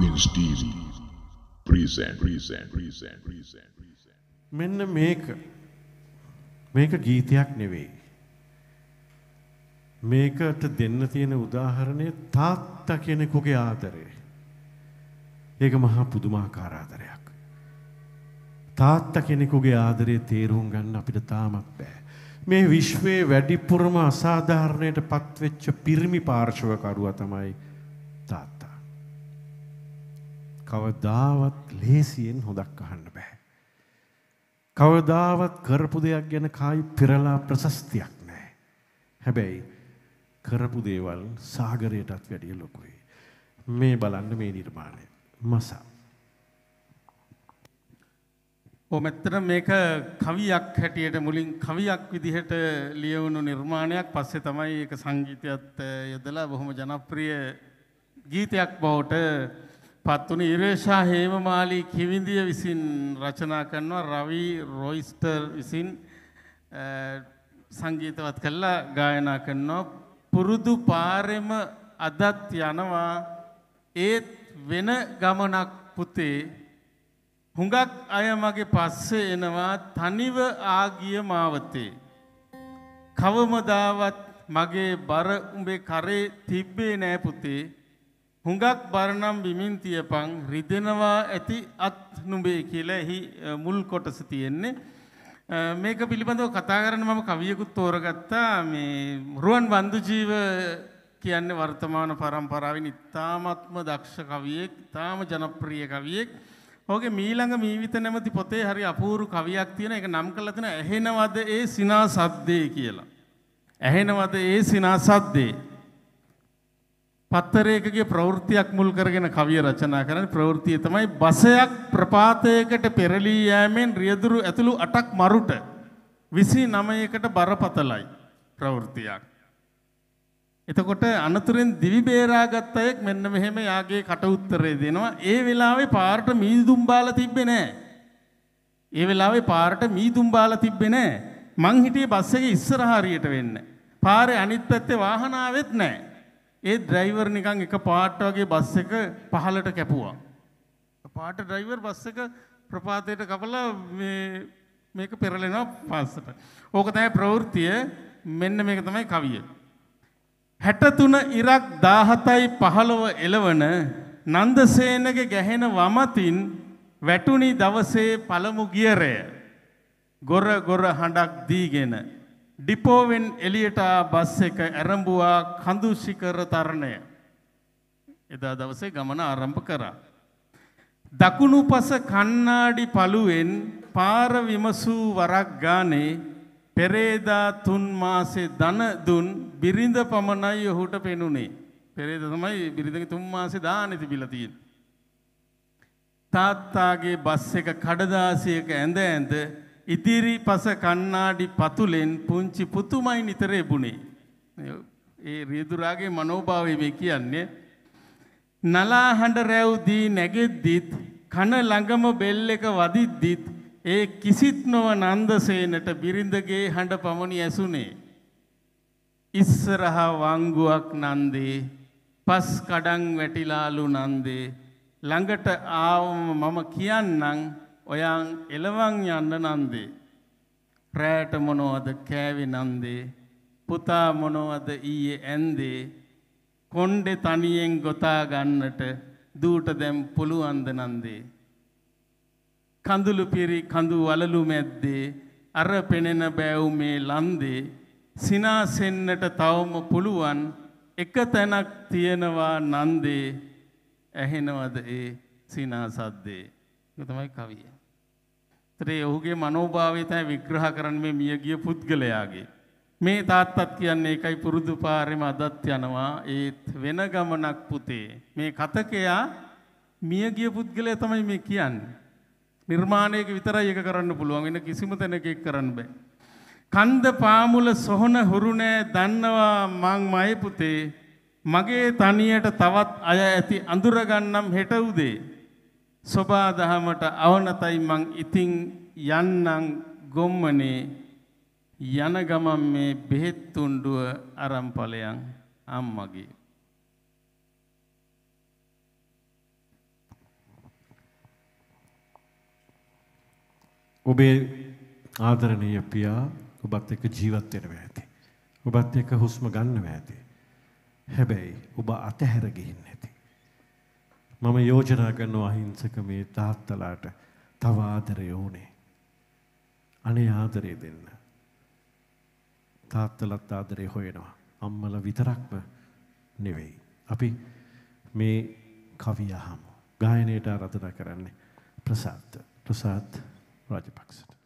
Bigwings TV present. මෙන්න මේක ගීතයක් නෙවෙයි. මේකට දෙන්න තියෙන උදාහරණය තාත්තා කෙනෙකුගේ ආදරය. ඒක මහා පුදුමාකාර ආදරයක්. තාත්තා කෙනෙකුගේ ආදරය තේරුම් ගන්න අපිට තාමත් බෑ. මේ විශ්වයේ වැඩිපුරම අසාධාරණයට පත්වෙච්ච පිරිමි පාර්ශවකරුවා තමයි තාත්තා. කවදාවත් ලේසියෙන් හොදක් අහන්න බෑ. කවදාවත් කරපු දෙයක් ගැන කායි පෙරලා ප්‍රශස්තියක් නැහැ. හැබැයි කරපු දේවල් සාගරයටත් වැඩිය ලොකුයි. මේ බලන්න මේ නිර්මාණය. මසා. මෙතන මේක කවියක් හැටියට මුලින් කවියක් විදිහට ලියවුණු නිර්මාණයක්. පස්සේ තමයි ඒක සංගීතයත් යොදලා බොහොම ජනප්‍රිය ගීතයක් බවට පත් වුණේ. ඉරේෂා හේමමාලී කිවිඳිය විසින් රචනා කරනවා. රවි රොයිස්ටර් විසින් සංගීතවත් කළා ගායනා කරනවා. පුරුදු පාරෙම අදත් යනවා ඒත් වෙන ගමනක් පුතේ. හුඟක් අය මගේ පස්සේ එනවා තනිව ආගිය මාවතේ. කවමදාවත් මගේ බර උඹේ කරේ තිබ්බේ නෑ පුතේ. හුඟක් බරනම් බිමින් තියපන් රිදෙනවා ඇති අත් නුඹේ කියලා එහි මුල් කොටස තියෙන්නේ. මේක පිළිබඳව කතා කරන්න මම කවියකුත් තෝරගත්තා. මේ රුවන් බන්දුජීව කියන්නේ වර්තමාන පරම්පරාවේ ඉතාමත්ම දක්ෂ කවියෙක්, ඉතාම ජනප්‍රිය කවියෙක්. ඔහුගේ මීළඟ මීවිත නැමැති පොතේ හරි අපූර්ව කවියක් තියෙන. ඒක නම් කරලා තියෙන ඇහෙනවද ඒ සිනා සද්දේ කියලා. ඇහෙනවද ඒ සිනා සද්දේ. පත්තරයකගේ ප්‍රවෘත්තියක් මුල් කරගෙන කවිය රචනා කරන්නේ. ප්‍රවෘත්තිය තමයි බසයක් ප්‍රපාතයකට පෙරලී යෑමෙන් රියදුරු ඇතුළු 8ක් මරුට 29කට බරපතලයි ප්‍රවෘත්තියක්. එතකොට අනතුරෙන් දිවි බේරාගත් අයෙක් මෙන්න මෙහෙම යාගේ කට උත්තරේ දෙනවා. ඒ වෙලාවේ පාරට මීදුම් බාලා තිබ්බේ නැහැ. ඒ වෙලාවේ පාරට මීදුම් බාලා තිබ්බේ නැහැ. මං හිටියේ බස් එකේ ඉස්සරහ හරියට වෙන්න. පාරේ අනිත් පැත්තේ වාහන ආවෙත් නැහැ. ඒ ඩ්‍රයිවර් නිකන් එක පාට වගේ බස් එක පහලට කැපුවා. පාට ඩ්‍රයිවර් බස් එක ප්‍රපාතයට කපලා මේක පෙරලෙනවා පස්සට. ඕක තමයි ප්‍රවෘත්තිය. මෙන්න මේක තමයි කවිය. 63 ඉරක් 17යි 15 එළවන නන්දසේනගේ ගැහෙන වමතින් වැටුණි දවසේ පළමු ගියරය. ගොර ගොර හඬක් දීගෙන ඩිපෝවෙන් එළියට බස් එක ඇරඹුවා කඳු ශිඛර තරණය. එදා දවසේ ගමන ආරම්භ කරා. දකුණු පස කණ්ණාඩි පළුවෙන් පාර විමසූ වරක් ගානේ පෙරේදා 3 මාසේ දන දුන් බිරිඳ පමණයි ඔහුට පෙනුනේ. පෙරේදා තමයි බිරිඳගේ 3 මාසේ දානේ තිබිලා තියෙන්නේ. තාත්තාගේ බස් එක කඩදාසියක ඇඳ ඉදිරි පස කණ්ණාඩි පතුලෙන් පුංචි පුතුමයි නිතර එබුනේ. ඒ රියදුරාගේ මනෝභාවය මේ කියන්නේ. නලා හඬ රැව් දී නැගෙද්දිත් කන ළඟම බෙල් එක වදිද්දිත් ඒ කිසිත් නොව නන්දසේනට බිරිඳගේ හඬ පමණි ඇසුනේ. ඉස්සරහා වංගුවක් නන්දේ පස් කඩන් වැටිලාලු නන්දේ ළඟට ආවම මම කියන්නම් ඔයන් එලවන් යන්න නන්දේ. රැට මොනවද කෑවේ නන්දේ. පුතා මොනවද ඊයේ ඇන්දේ. කොණ්ඩේ තනියෙන් ගොතා ගන්නට දූට දැන් පුළුවන්ද නන්දේ. කඳුළු පිරි කඳු වලලු මැද්දේ අර පෙනෙන බෑව් මේ ලන්දේ සිනාසෙන්නට තවම පුළුවන් එක තැනක් තියෙනවා නන්දේ. ඇහෙනවද ඒ සිනා සද්දේ. ඒක තමයි කවිය. ඒතරේ ඔහුගේ මනෝභාවය තමයි විග්‍රහ කරන්නේ මේ මියගිය පුද්ගලයාගේ. මේ තාත්තත් කියන්නේ ඒකයි පුරුදු පාරෙම අදත් යනවා ඒත් වෙන ගමනක් පුතේ. මේ කතකයා මියගිය පුද්ගලයා තමයි මේ කියන්නේ. නිර්මාණයක විතරයි ඒක කරන්න පුළුවන්. වෙන කිසිම තැනක ඒක කරන්න බෑ. කන්ද පාමුල සොහන හුරු නෑ දන්නවා මං මයි පුතේ. මගේ තනියට තවත් අය ඇති අඳුර ගන්නම් හෙට උදේ. සොබා දහමට අවනතයි මං ඉතින් යන්නම් ගොම්මනේ. යන ගමන් මේ බෙහෙත් තුණ්ඩුව අරන් ඵලයන් අම්මගේ. ඔබේ ආදරණීය පියා ඔබත් එක්ක ජීවත් වෙනවා ඇති. ඔබත් එක්ක හුස්ම ගන්නවා ඇති. හැබැයි ඔබ අතහැර ගිහින් නැති. මම යෝජනා කරනවා අහිංසක මේ තාත්තලාට තව ආදරය ඕනේ. අනේ ආදරය දෙන්න. තාත්තලත් ආදරය හොයනවා. අම්මලා විතරක්ම නෙවෙයි. අපි මේ කවිය අහමු. ගායනයට ආරාධනා කරන්නේ ප්‍රසාද් රාජපක්ෂට.